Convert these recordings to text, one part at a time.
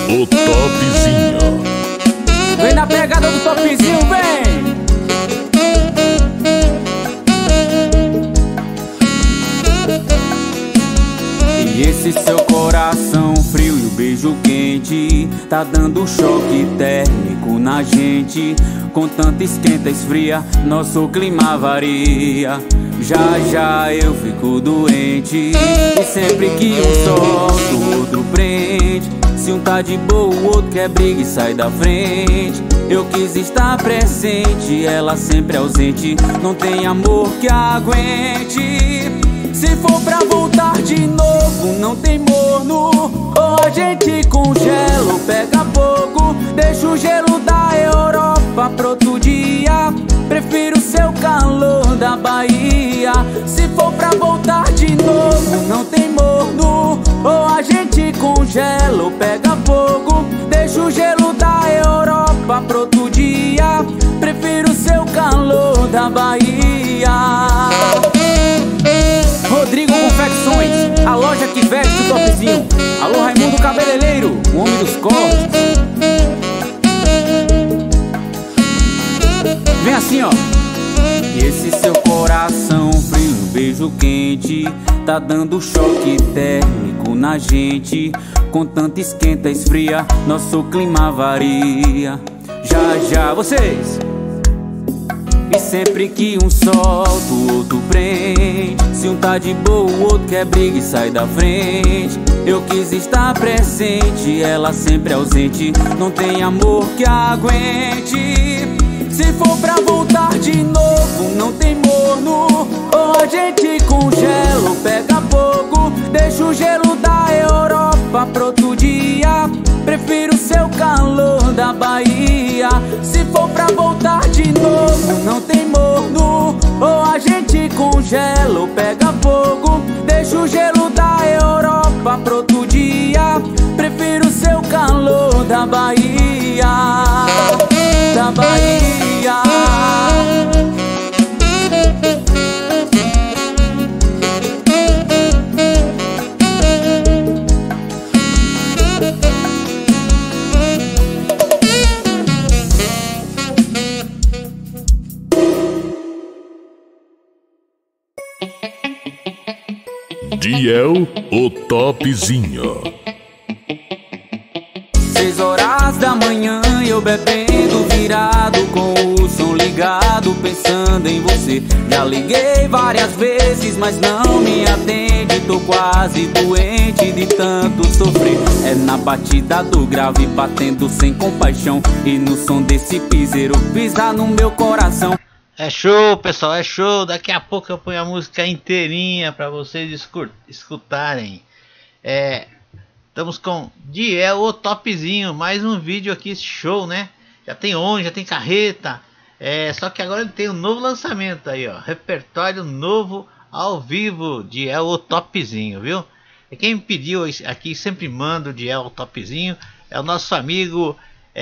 o Topzinho. Vem na pegada do Topzinho, vem! E esse seu coração frio e o beijo quente tá dando choque térmico na gente. Com tanto esquenta, esfria, nosso clima varia. Já já eu fico doente. E sempre que um solta, o outro prende. Se um tá de boa, o outro quer briga e sai da frente. Eu quis estar presente, ela sempre ausente. Não tem amor que aguente. Se for pra voltar de novo, não tem morno. Ou a gente congela ou pega fogo. Deixa o gelo da Europa pra outro dia. Prefiro seu calor da Bahia. Se for pra voltar de novo, não tem morno. Ou a gente congela ou pega fogo. Deixa o gelo da Europa pra outro dia. Prefiro seu calor da Bahia. Rodrigo Confecções, a loja que veste o Topzinho. Alô Raimundo Cabeleireiro, o homem dos cortes. Vem assim, ó. E esse seu coração frio, beijo quente, tá dando choque térmico na gente. Com tanto esquenta, esfria, nosso clima varia. Já já vocês. E sempre que um solta, o outro prende. Se um tá de boa, o outro quer briga e sai da frente. Eu quis estar presente, ela sempre ausente. Não tem amor que aguente. Se for pra voltar de novo, não tem morno. Ou a gente congela ou pega fogo. Deixa o gelo da Europa pra outro dia. Prefiro seu calor da Bahia. Se for pra voltar de novo, não tem morno. Ou a gente congela ou pega fogo. Deixa o gelo da Europa pra outro dia. Prefiro seu calor da Bahia. Da Bahia. Diel, o Topzinho. 6 horas da manhã, eu bebendo, virado com o som ligado, pensando em você. Já liguei várias vezes, mas não me atende. Tô quase doente de tanto sofrer. É na batida do grave, batendo sem compaixão. E no som desse piseiro, pisar no meu coração. É show, pessoal, é show. Daqui a pouco eu ponho a música inteirinha para vocês escutarem. Estamos com Diel, o Topzinho. Mais um vídeo aqui, show, né? Já tem ONG, já tem carreta. Só que agora ele tem um novo lançamento aí, ó. Repertório novo ao vivo, Diel, o Topzinho, viu? E quem me pediu aqui, sempre manda o Diel, o Topzinho. É o nosso amigo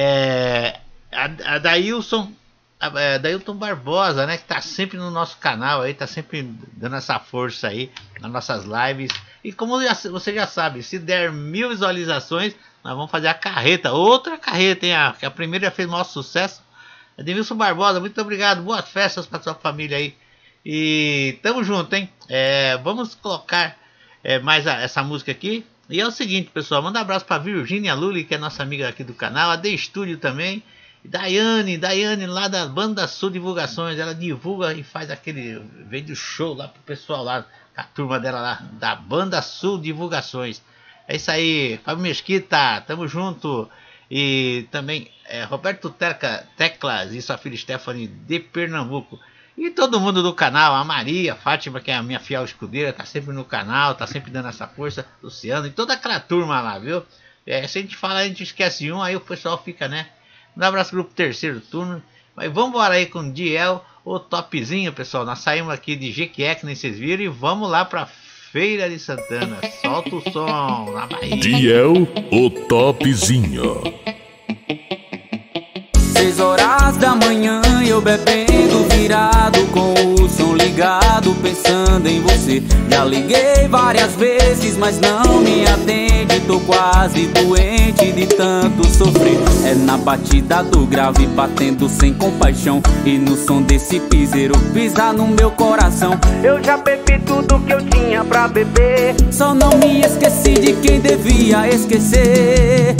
Adailson Barbosa, né, que tá sempre no nosso canal aí, tá sempre dando essa força aí nas nossas lives. E como você já sabe, se der 1000 visualizações, nós vamos fazer a carreta, outra carreta, hein? Que a primeira fez maior sucesso. Ademilson Barbosa, muito obrigado, boas festas para sua família aí. E tamo junto, hein? Vamos colocar mais essa música aqui. E é o seguinte, pessoal, manda um abraço para Virgínia Lully, que é nossa amiga aqui do canal, a The Studio também. Daiane lá da Banda Sul Divulgações, ela divulga e faz aquele vídeo show lá pro pessoal lá, a turma dela lá, da Banda Sul Divulgações. É isso aí, Fábio Mesquita, tamo junto. E também Roberto Teclas e sua filha Stephanie de Pernambuco. E todo mundo do canal, a Maria, a Fátima, que é a minha fiel escudeira, tá sempre no canal, tá sempre dando essa força, Luciano e toda aquela turma lá, viu? Se a gente fala, a gente esquece um, aí o pessoal fica, né? Um abraço, grupo Terceiro Turno. Mas vamos embora aí com Diel, o Topzinho, pessoal. Nós saímos aqui de Jequié, que nem vocês viram, e vamos lá pra Feira de Santana. Solta o som na Bahia. Diel, o Topzinho. 6 horas da manhã, eu bebendo, virado com o som ligado, pensando em você. Já liguei várias vezes, mas não me atende. Tô quase doente de tanto sofrer. É na batida do grave, batendo sem compaixão, e no som desse piseiro pisar no meu coração. Eu já bebi tudo que eu tinha pra beber, só não me esqueci de quem devia esquecer.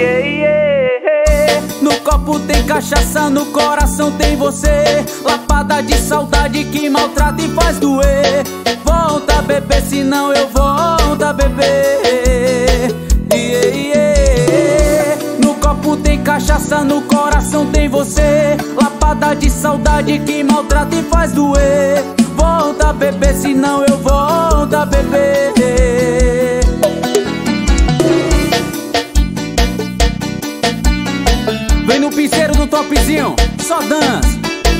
No copo tem cachaça, no coração tem você. Lapada de saudade que maltrata e faz doer. Volta a beber, senão eu volto a beber. No copo tem cachaça, no coração tem você. Lapada de saudade que maltrata e faz doer. Volta a beber, senão eu volto a beber. Vem no piseiro do topzinho, só dança.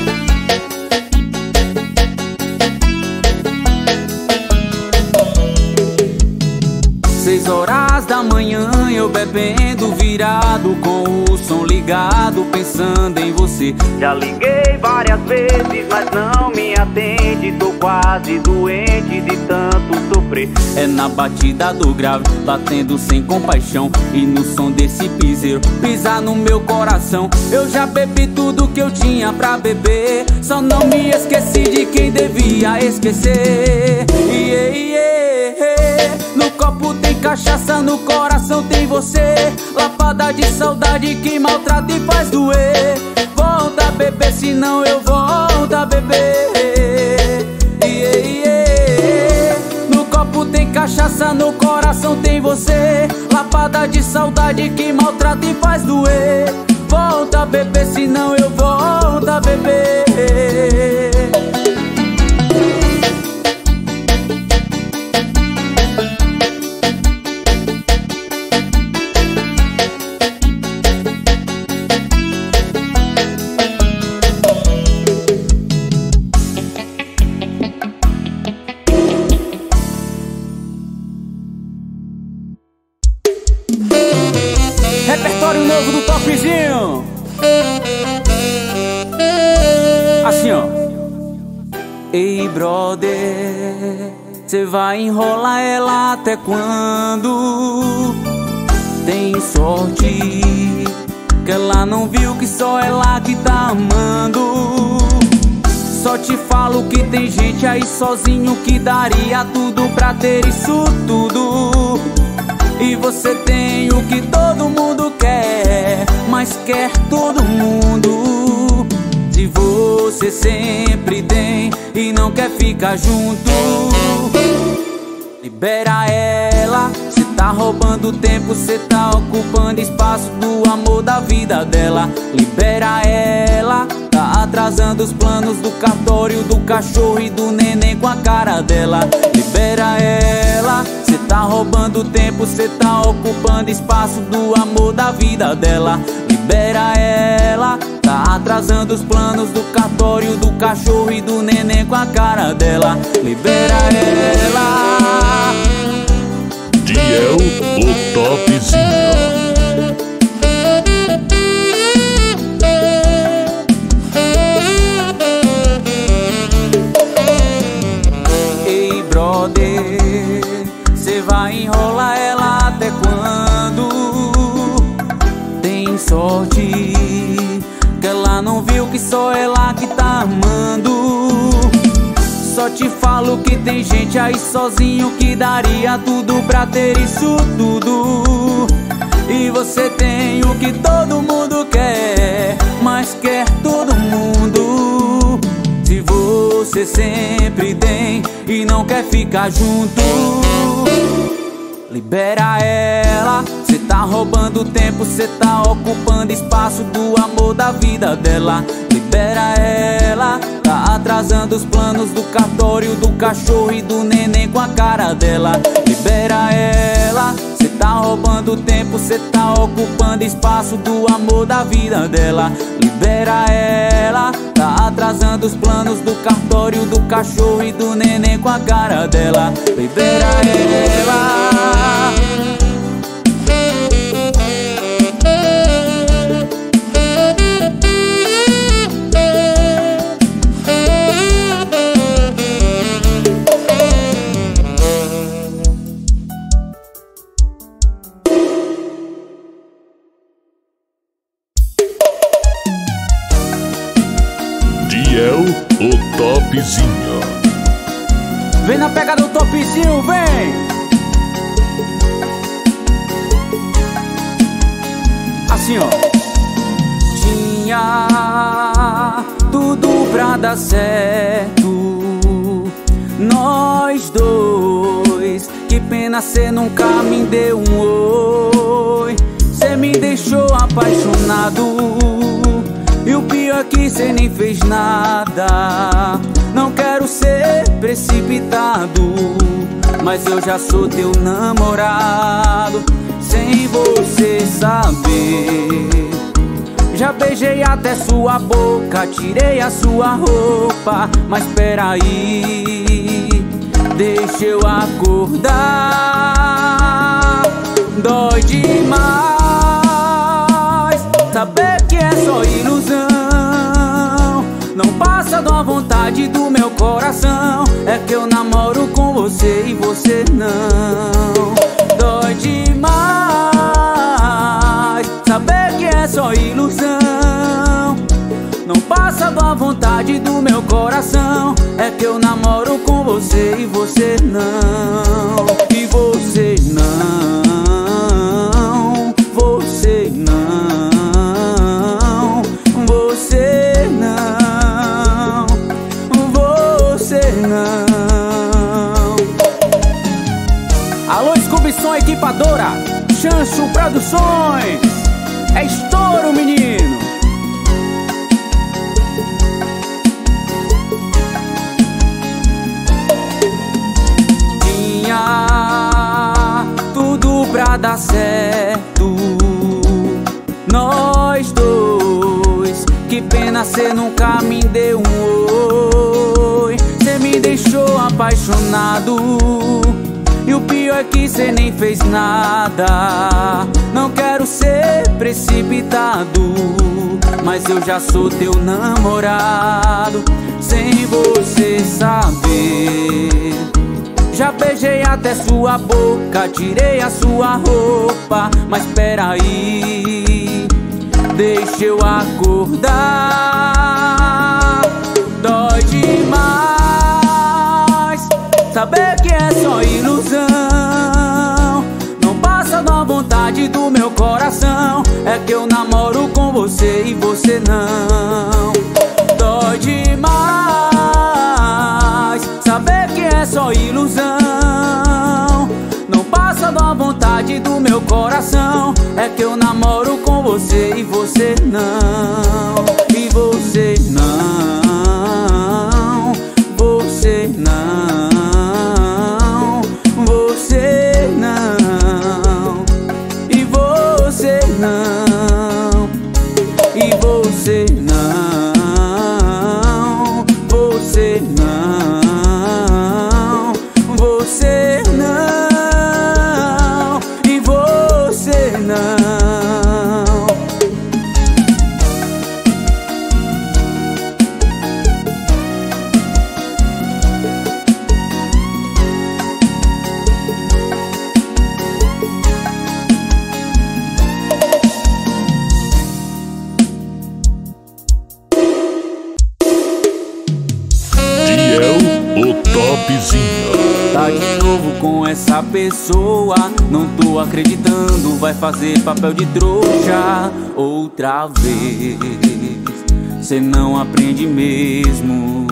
6 horas da manhã, eu bebendo, virado com o som ligado, pensando em você. Já liguei várias vezes, mas não me atende. Tô quase doente de tanto sofrer. É na batida do grave, batendo sem compaixão, e no som desse piseiro pisar no meu coração. Eu já bebi tudo que eu tinha pra beber, só não me esqueci de quem devia esquecer. No copo tem cachaça, no coração tem você. Lapada de saudade que maltrata e faz doer. Volta a beber, senão eu volto a beber. No copo tem cachaça, no coração tem você. Lapada de saudade que maltrata e faz doer. Volta a beber, senão eu volto a beber. Repertório novo do topzinho. Assim, ó. Ei, brother, cê vai enrolar ela até quando? Tem sorte que ela não viu que só ela que tá amando. Só te falo que tem gente aí sozinho que daria tudo pra ter isso tudo. E você tem o que todo mundo quer, mas quer todo mundo. Se você sempre tem e não quer ficar junto, libera ela. Cê tá roubando tempo, cê tá ocupando espaço do amor da vida dela. Libera ela, tá atrasando os planos do cartório, do cachorro e do neném com a cara dela. Libera ela, cê tá roubando tempo, cê tá ocupando espaço do amor da vida dela. Libera ela, tá atrasando os planos do cartório, do cachorro e do neném com a cara dela. Libera ela. Diel, o topzinho. Ei, brother, cê vai enrolar ela até quando? Tem sorte que ela não viu que só ela que tá amando. Só te falo que tem gente aí sozinho que daria tudo pra ter isso tudo. E você tem o que todo mundo quer, mas quer todo mundo. Se você sempre tem e não quer ficar junto, libera ela. Cê tá roubando tempo, cê tá ocupando espaço do amor da vida dela. Libera ela, tá atrasando os planos do cartório, do cachorro e do neném com a cara dela. Libera ela, cê tá roubando tempo, cê tá ocupando espaço do amor da vida dela. Libera ela, tá atrasando os planos do cartório, do cachorro e do neném com a cara dela. Libera ela. Topzinho. Vem na pegada do Topzinho, vem! Assim, ó. Tinha tudo pra dar certo, nós dois. Que pena cê nunca me deu um oi. Cê me deixou apaixonado, e o pior é que cê nem fez nada. Não quero ser precipitado, mas eu já sou teu namorado, sem você saber. Já beijei até sua boca, tirei a sua roupa, mas peraí, deixa eu acordar. Dói demais saber que é só ilusão. Não passa da vontade do meu coração. É que eu namoro com você e você não. Dói demais saber que é só ilusão. Não passa da vontade do meu coração. É que eu namoro com você e você não. E você não. Você não. Você não. Você não. Alô, Scooby-Som Equipadora, Chancho Produções. É estouro, menino. Tinha tudo pra dar certo, nós dois. Que pena cê nunca me deu um oi. Cê me deixou apaixonado, e o pior é que cê nem fez nada. Não quero ser precipitado, mas eu já sou teu namorado, sem você saber. Já beijei até sua boca, tirei a sua roupa, mas peraí, deixa eu acordar. Dói demais saber que é só ilusão. Não passa da vontade do meu coração. É que eu namoro com você e você não. Dói demais saber que é só ilusão. Não passa da vontade do meu coração. É que eu namoro com você e você não. E você não. Você não. Você não. E você não. E você não. Você não. Você não. E você não. O Topzinho. Tá de novo com essa pessoa, não tô acreditando. Vai fazer papel de trouxa outra vez. Cê não aprende mesmo.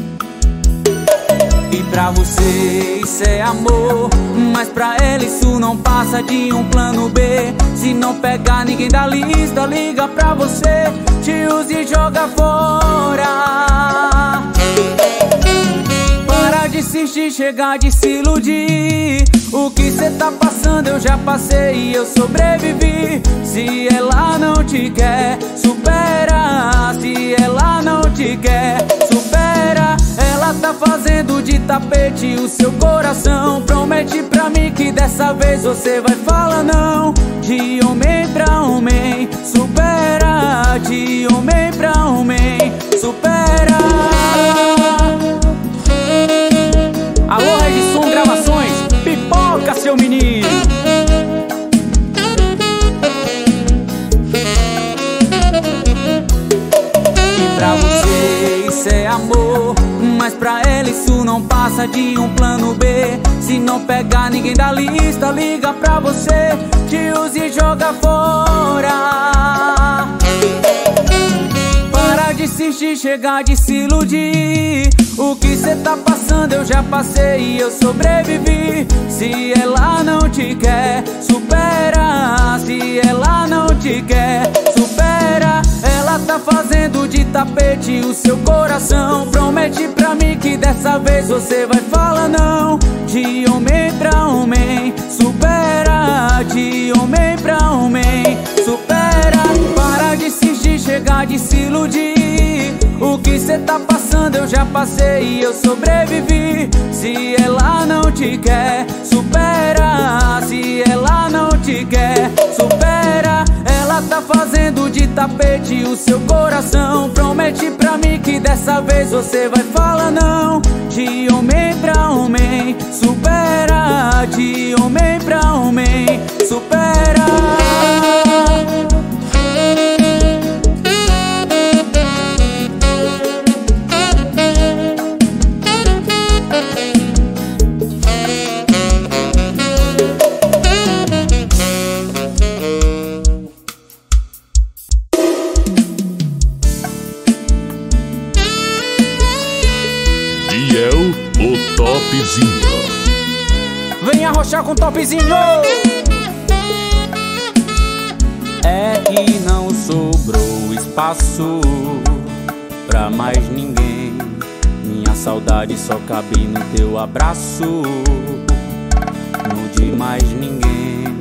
E pra você isso é amor, mas pra ela isso não passa de um plano B. Se não pegar ninguém da lista, liga pra você, te usa e joga fora. Para de insistir, chega de se iludir. O que cê tá passando eu já passei e eu sobrevivi. Se ela não te quer, supera. Se ela não te quer, supera. Ela tá fazendo de tapete o seu coração. Promete pra mim que dessa vez você vai falar não. De homem pra homem, supera. De homem pra homem, supera. Alô, Edson Gravações, pipoca seu menino. E pra você isso é amor, mas pra pra ela isso não passa de um plano B. Se não pegar ninguém da lista, liga pra você, te usa e joga fora. Para de insistir, chega de se iludir. O que cê tá passando eu já passei e eu sobrevivi. Se ela não te quer, supera. Se ela não te quer, supera. Ela tá fazendo de tapete o seu coração. Promete pra mim que dessa vez você vai falar não. De homem pra homem, supera. De homem pra homem, supera. Para de insistir, chega de se iludir. O que cê tá passando eu já passei e eu sobrevivi. Se ela não te quer, supera. Se ela não te quer, supera. Ela tá fazendo de tapete o seu coração. Promete pra mim que dessa vez você vai falar não. De homem pra homem, supera. De homem pra homem, supera. Diel, o Topzinho. Vem arrochar com o Topzinho. É que não sobrou espaço pra mais ninguém. Minha saudade só cabe no teu abraço, no de mais ninguém.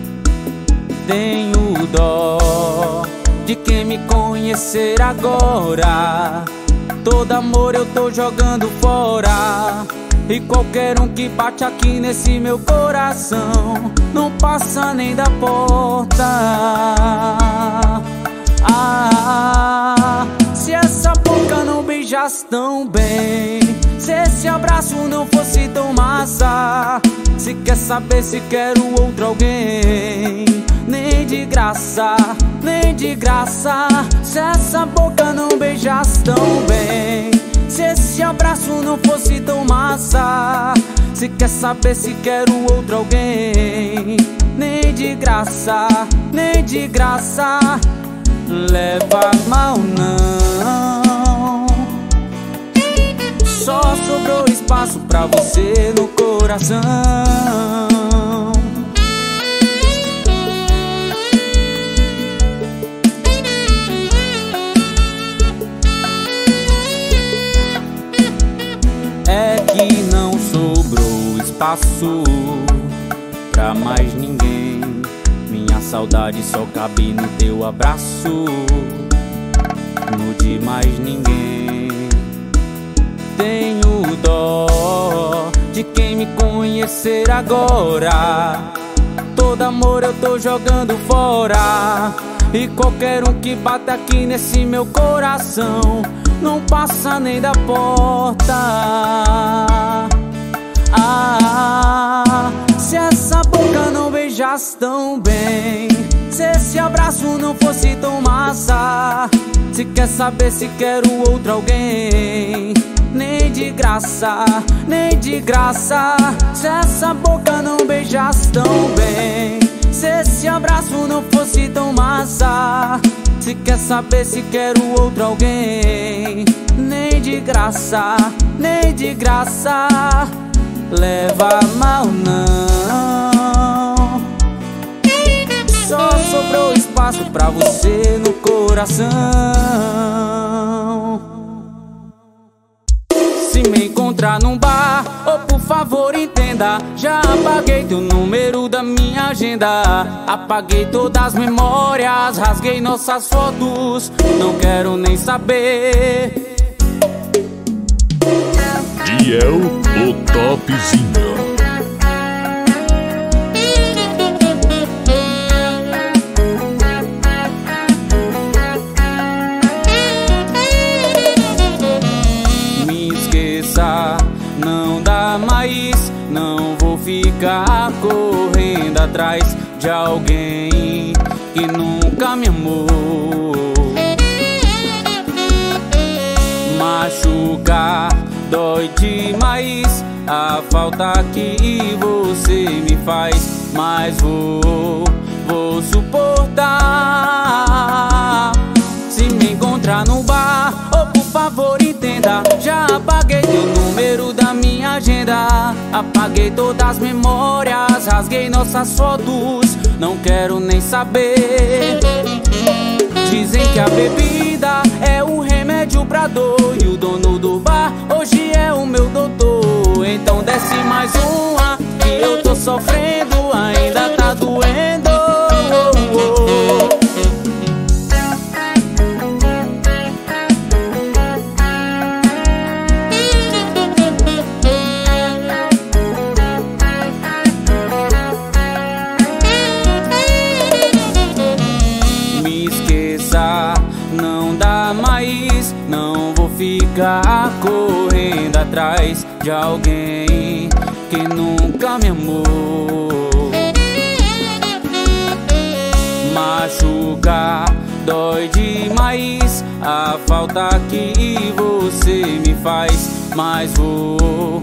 Tenho dó de quem me conhecer agora. Todo amor eu tô jogando fora. E qualquer um que bate aqui nesse meu coração não passa nem da porta. Se essa boca não beijasse tão bem, se esse abraço não fosse tão massa, se quer saber se quero outro alguém, nem de graça, nem de graça. Se essa boca não beijasse tão bem, se esse abraço não fosse tão massa, se quer saber se quero outro alguém, nem de graça, nem de graça. Leva mal não. Só sobrou espaço pra você no coração. É que não sobrou espaço pra mais ninguém. Minha saudade só cabe no teu abraço, no de mais ninguém. Tenho dó de quem me conhecer agora. Todo amor eu tô jogando fora. E qualquer um que bate aqui nesse meu coração não passa nem da porta. Se essa boca não beijasse tão bem, se esse abraço não fosse tão massa, se quer saber se quero outro alguém, nem de graça, nem de graça. Se essa boca não beijasse tão bem, se esse abraço não fosse tão massa, se quer saber se quero outro alguém, nem de graça, nem de graça. Leva mal não. Só sobrou espaço pra você no coração. Se me encontrar num bar, oh, por favor entenda, já apaguei teu número da minha agenda. Apaguei todas as memórias, rasguei nossas fotos, não quero nem saber. Diel, o Topzinho. Me esqueça, não dá mais, não vou ficar correndo atrás de alguém que nunca me amou. Machucar dói demais a falta que você me faz, mas vou suportar. Se me encontrar no bar, oh, por favor entenda, já apaguei teu número da minha agenda, apaguei todas as memórias, rasguei nossas fotos, não quero nem saber. Dizem que a bebida é o remédio pra dor, e o dono do bar hoje é o meu doutor. Então desce mais uma, que eu tô sofrendo, ainda tá doendo. Me esqueça, não dá mais, não vou ficar correndo atrás de alguém que nunca me amou. Machuca, dói demais a falta que você me faz, mas vou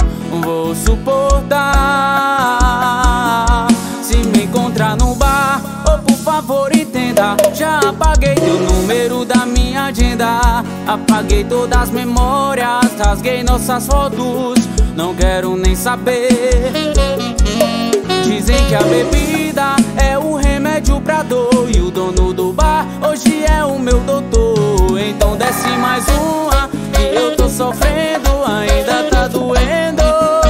suportar. Se me encontrar no bar, oh, por favor entenda, já apaguei teu número da minha agenda, apaguei todas as memórias, rasguei nossas fotos, não quero nem saber. Dizem que a bebida é o remédio pra dor, e o dono do bar hoje é o meu doutor. Então desce mais uma, que eu tô sofrendo, ainda tá doendo.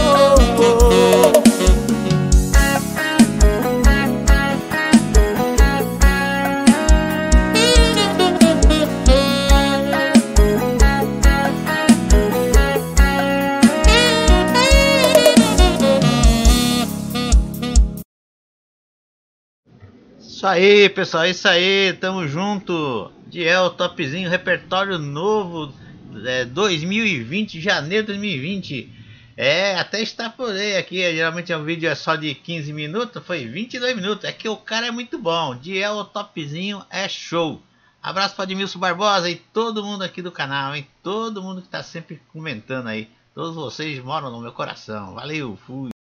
Isso aí, pessoal, isso aí, tamo junto. Diel, topzinho, repertório novo, 2020, janeiro de 2020. Até extrapolei aqui, geralmente o vídeo é só de 15 minutos, foi 22 minutos. É que o cara é muito bom, Diel, topzinho, é show. Abraço para Edmilson Barbosa e todo mundo aqui do canal, hein? Todo mundo que tá sempre comentando aí. Todos vocês moram no meu coração. Valeu, fui.